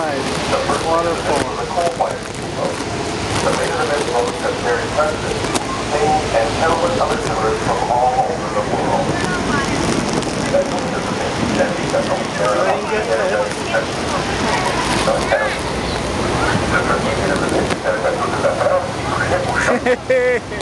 side. Waterfall. The major event host has carried presidents, kings, and countless other tourists from all over the world. Special participants at the Central Carolina.